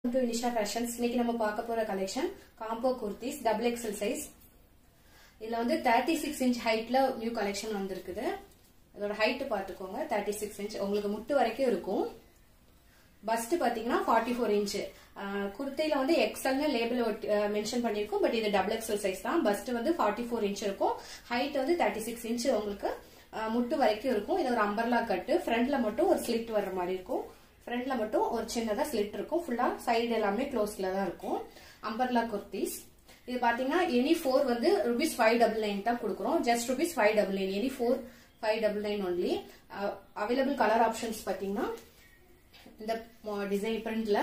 to Nisha Fashions. இன்னைக்கு நம்ம பார்க்க போற collection combo kurtis double XL size. இதுல வந்து 36 இன்ச் ஹைட்ல நியூ கலெக்ஷன் வந்திருக்குது. இதோட ஹைட் பாத்துக்கோங்க 36 இன்ச் உங்களுக்கு முட்டு வரைக்கும் இருக்கும். பஸ்ட் பாத்தீங்கன்னா 44 இன்ச். குர்த்தில வந்து எக்ஸ்எல்னு லேபிள் மென்ஷன் பண்ணிருக்கோம். பட் இது டபுள் எக்ஸ்எல் சைஸ் தான். பஸ்ட் வந்து 44 இன்ச் இருக்கும். ஹைட் வந்து 36 இன்ச் உங்களுக்கு முட்டு வரைக்கும் இருக்கும். இது ஒரு அம்பர்லா கட்டு. ஃப்ரண்ட்ல மட்டும் ஒரு ஸ்லிட் வர்ற மாதிரி இருக்கும். ஃப்ரண்ட்ல மட்டும் ஒரு சின்னதா ஸ்லிட் இருக்கும். ஃபுல்லா சைடு எல்லாமே க்ளோஸ்ல தான் இருக்கும். அம்பர்லா குர்தீஸ். இது பாத்தீங்கன்னா எனி 4 வந்து ₹599 தான் கொடுக்குறோம். Just ₹599. Any 4 599 only. Available colour options பாத்தீங்கன்னா இந்த டிசைன் பிரிண்ட்ல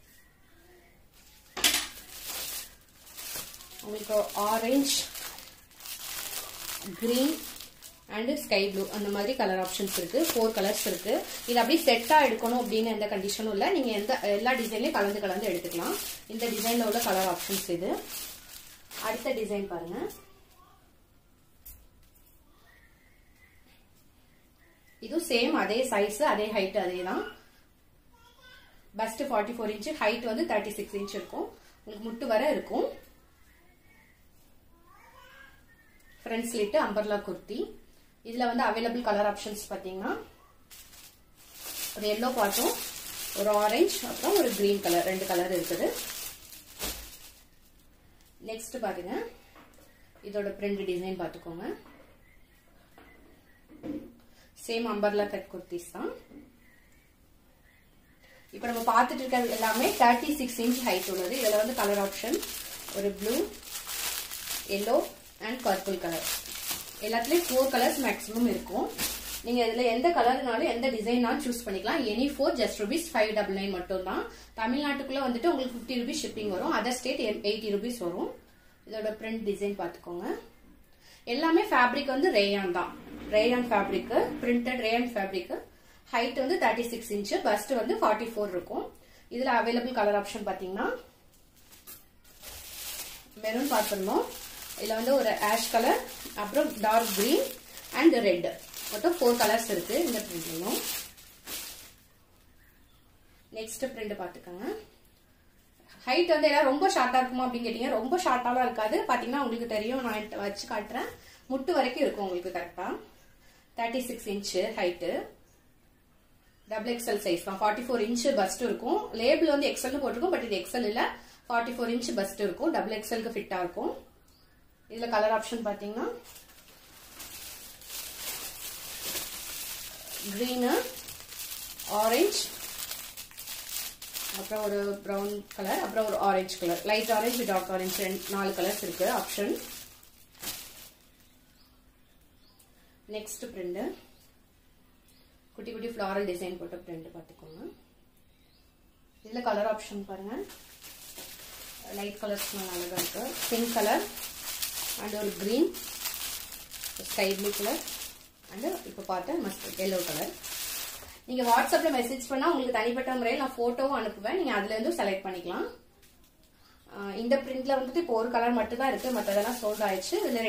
உங்களுக்கு orange, green and sky blue அந்த மாதிரி கலர் ஆப்ஷன்ஸ் இருக்கு. 4 கலர்ஸ் இருக்கு. இது அப்படியே செட்டா எடுக்கணும் அப்படின்னு எந்த கண்டிஷனும் இல்ல. நீங்க எல்லா டிசைன்லயும் கலந்து எடுத்துக்கலாம். இந்த டிசைன்ல உள்ள கலர் ஆப்ஷன்ஸ் இது. அடுத்த டிசைன் பாருங்க. இது சேம் அதே சைஸ் அதே ஹைட் அதே தான். பஸ்ட் 44 இன்ச், ஹைட் வந்து 36 இன்ச் இருக்கும். உங்களுக்கு முட்டு வர இருக்கும். Front slit umbrella kurti. இதுல வந்து அவைலபிள் கலர் ஆப்ஷன்ஸ் பாத்தீங்கன்னா ஒரு எல்லோ பார்த்தோம், ஒரு ஆரஞ்சு, அப்புறம் ஒரு கிரீன் கலர், 2 கலர் இருக்குது. நெக்ஸ்ட் பாருங்க, இதோட பிரிண்ட் டிசைன் பாத்துக்கோங்க. சேம் அம்பர்லா கட் குர்த்திஸ் தான். இப்ப நம்ம பார்த்துட்டு இருக்கிறது எல்லாமே 36 இன்ச் ஹைட் உள்ளது. இதுல வந்து கலர் ஆப்ஷன் ஒரு blue, yellow and purple colour. எல்லாத்துலயும் 4 கலர்ஸ் மேக்ஸிமம் இருக்கும். நீங்க இதுல எந்த கலர்னாலும் எந்த டிசைனாலும் சூஸ் பண்ணிக்கலாம். எனி 4 ஜஸ்ட் ₹599 மட்டும் தான். தமிழ்நாட்டுக்குள்ள வந்துட்டு உங்களுக்கு ₹50 ஷிப்பிங் வரும். அதர் ஸ்டேட் ₹80 வரும். இதோட பிரிண்ட் டிசைன் பாத்துக்கோங்க. எல்லாமே ஃபேப்ரிக் வந்து ரேயான் தான். Rayon fabric, printed rayon fabric. Height வந்து 36 இன்ச், பஸ்ட் வந்து 44 இருக்கும். இதுல அவைலபிள் கலர் ஆப்ஷன் பாத்தீங்கன்னா மெரூன் பார்த்திருந்தோம். இதுல வந்து ஒரு ஆஷ் கலர், அப்புறம் டார்க் கிரீன் அண்ட் ரெட், மொத்தம் 4 கலர்ஸ் இருக்கு இந்த பிரிண்ட்லயும். நெக்ஸ்ட் பிரிண்ட் பாத்துக்கோங்க. ஹைட் வந்து எல்லாம் ரொம்ப ஷார்ட்டா இருக்குமா அப்படின்னு கேட்டீங்க. ரொம்ப ஷார்ட்டாலாம் இருக்காது. பாத்தீங்கன்னா உங்களுக்கு தெரியும், நான் வச்சு காட்டுறேன். முட்டு வரைக்கும் இருக்கும் உங்களுக்கு கரெக்டா. 36 inch height, double XL size தான். 44 இன்ச் பஸ்ட் இருக்கும். லேபிள் வந்து எக்ஸ்எல் போட்டிருக்கும். பட் இது எக்ஸ்எல் இல்ல, 44 இன்ச் பஸ்ட் இருக்கும். டபுள் எக்ஸ்எல்க்கு ஃபிட்டா இருக்கும். இதுல கலர் ஆப்ஷன் பாத்தீங்கன்னா கிரீன், ஆரஞ்சு, அப்புறம் ஒரு பிரவுன் கலர், அப்புறம் ஒரு orange colour, light orange, dark orange, 4 colours இருக்கு ஆப்ஷன். நெக்ஸ்ட் பிரிண்ட் குட்டி குட்டி ஃபிளாரல் டிசைன் போட்ட பிரிண்ட் பாத்துக்கோங்க. இதுல கலர் ஆப்ஷன் பாருங்க. லைட் கலர்ஸ் அழகா இருக்கு. பிங்க் கலர் அண்ட் ஒரு green, sky blue colour and இப்ப பார்த்த மஸ்டர்ட் எல்லோ கலர். நீங்க வாட்ஸ்அப்ல மெசேஜ் பண்ணா உங்களுக்கு தனிப்பட்ட முறையில் நான் போட்டோவும் அனுப்புவேன். நீங்க அதுல இருந்து செலக்ட் பண்ணிக்கலாம். இந்த பிரிண்ட்ல வந்துட்டு இப்போ ஒரு கலர் மட்டும் தான் இருக்கு. மற்றதெல்லாம் சோல்ட் ஆயிடுச்சு. இதுல